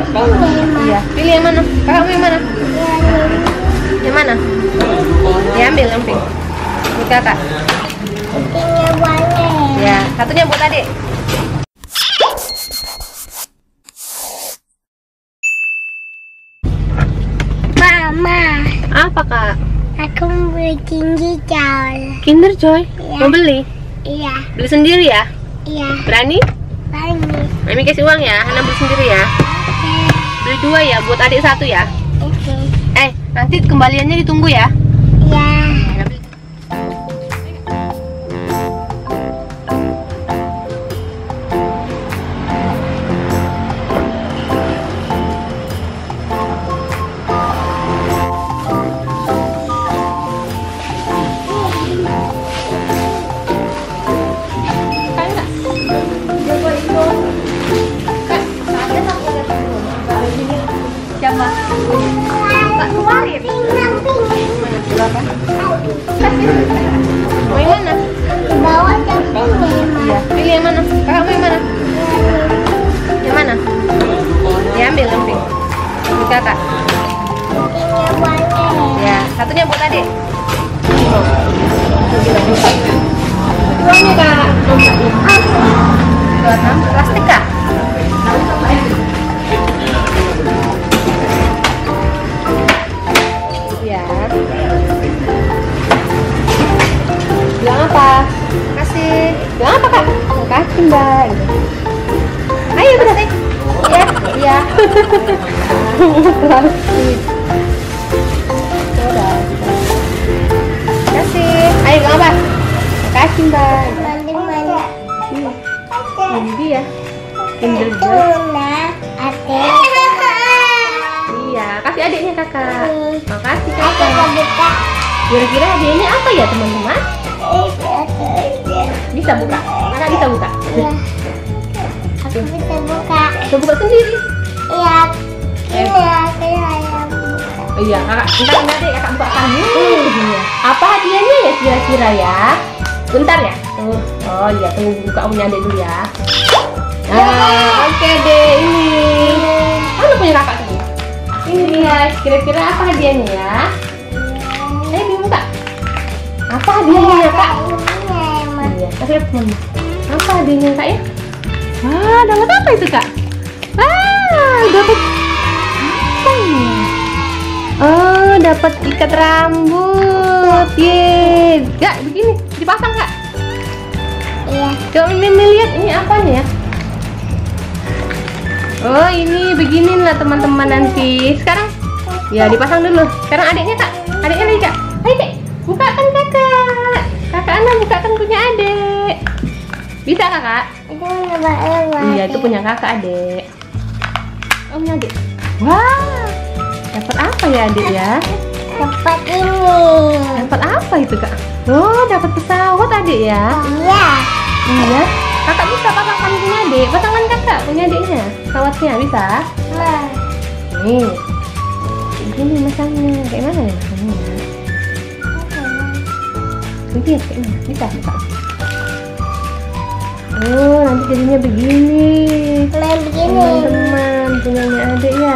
Iya. Pilih yang mana? Kakak mau yang mana? Yang mana? Ya, ambil. Ini kakak. Ya, satunya buat adik. Mama, Apa kak? aku mau beli Kinder Joy. Iya. Mau beli? Iya, Beli sendiri ya? iya, Berani? ini. Mami kasih uang ya. Hana beli sendiri ya. Beli 2 ya, buat adik 1 ya. Oke. Nanti kembaliannya ditunggu ya. Iya. Siapa? Kak kemarin. Berapa? Mau yang mana? Bawa capeknya, Ma. Iya. Pilih yang mana? Kakak mau yang mana? Yang mana? Ya, ambil. Ini kakak. Capeknya banyak. Ya, satunya buat adik. Uangnya kak. 26 plastik kak. Ya. Bilang apa? Kasih. Bilang apa kak? Makasih mbak. Ayo berarti. Ya, iya. Plastik. Kasih. Ayo bilang apa? Makasih mbak. Mana-mana. Ini dia. Kinder Joy. Tuna, ate. Iya, kasih adiknya kakak. Makasih Aku kakak. mau buka. Kira-kira hadiahnya apa ya teman-teman? Bisa buka? Kakak bisa buka? Iya. Aku bisa buka. Bisa buka sendiri? Iya. Ini aku yang buka. Oh iya, kakak. Bentar deh, kakak bukakan dulu. Apa hadiahnya ya kira-kira ya? Bentar ya. Oh iya, tunggu buka punya adik dulu ya. Nah, oke deh ini. Mana punya kakak tadi? Ini dia. Kira-kira apa hadiahnya ya? Ayo dibuka. Apa hadiahnya kak? Iya, kasih lihat teman. Apa hadiahnya kak ya? Wah, dapat apa itu kak? Dapat apa ya? Oh, dapat ikat rambut. Yeay. Kak, begini dipasang kak. Iya. Coba Mimi lihat ini apanya ya? Oh, ini beginilah teman-teman nanti. Sekarang ya dipasang dulu. Sekarang adiknya kak. Adiknya lagi kak. Ayo dek, bukakan kakak. Kakak Ana bukakan punya adik. Bisa kakak? Itu laba-laba. Iya, itu punya kakak adik. Oh, punya adik. Wah, dapat apa ya adik ya? Dapat ini. Dapat apa itu kak? Oh, dapat pesawat adik ya? Iya. Iya. Kakak bisa pasangkan punya adik. Pasangkan kakak punya adiknya. Pesawatnya bisa? Nah. Nih. Begini masangnya. Kayak mana ya masangnya? Begini kayak mana? Bisa buka. Oh, nanti jadinya begini. Nah, begini. Teman-teman punyanya adik ya.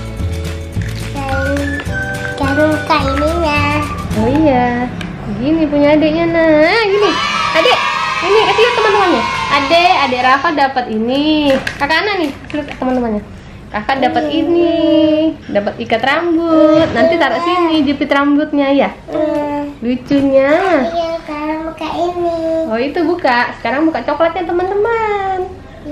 Jarum kainnya. Oh iya. Begini punya adiknya nah. Gini. Adik. Ini kasih lihat teman-temannya. Adik Rafa dapat ini. Kakak Ana nih, kasih lihat teman-temannya. Kakak dapat ini, dapat ikat rambut. Nanti taruh sini jepit rambutnya ya. Lucunya. Iya, sekarang buka ini. Oh itu buka. Sekarang buka coklatnya teman-teman.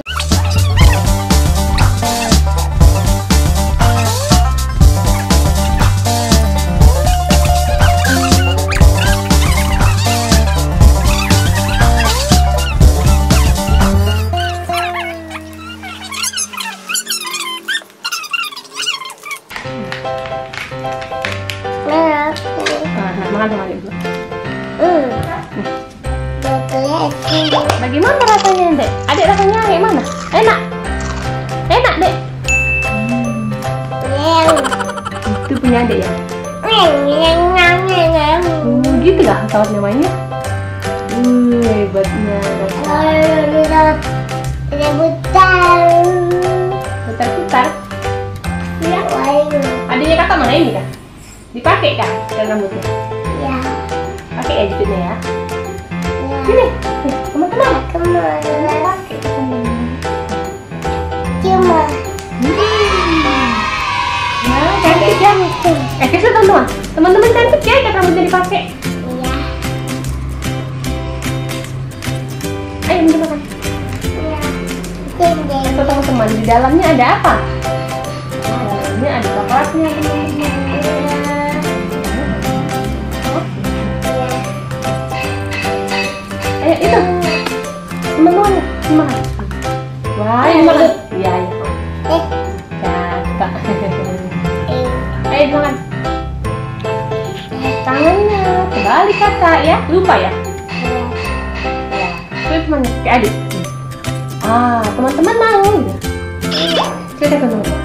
Nah, Nah, makan sama adik dulu. Betulnya ini. Bagaimana rasanya, Dek? Adik rasanya kayak mana? Enak? Enak, Dek? Itu punya adik ya? Gitu lah pesawatnya mainnya. Hebatnya. Putar. Putar-putar. warna ini kah? Dipakai kah rambutnya? Ya. Pakai ya jepitnya ya. Ya. Sini, teman-teman. Pakai. Cuma. Nah, cantik ya. Kita teman-teman. Teman-teman cantik ya ikat rambutnya dipakai. Iya. Ayo kita makan. Iya. Dendeng. Itu teman-teman, di dalamnya ada apa? Dalamnya ada coklatnya teman-teman. Ayo itu, teman-teman, makan. Wah, ini makan. Iya, iya. Kakak. Ayo makan. Tangannya kebalik kakak ya, lupa ya. Ya, itu teman kayak adik. Ah, teman-teman mau. Cerita ke teman.